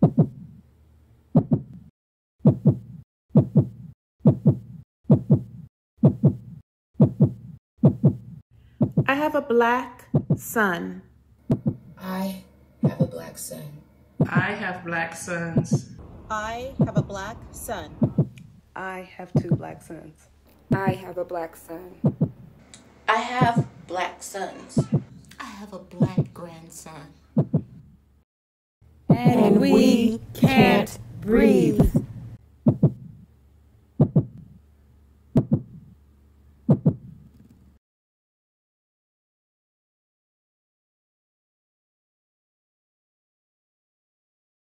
I have a black son. I have a black son. I have black sons. I have a black son. I have 2 black sons. I have a black son. I have black sons. I have a black grandson. And we can't breathe.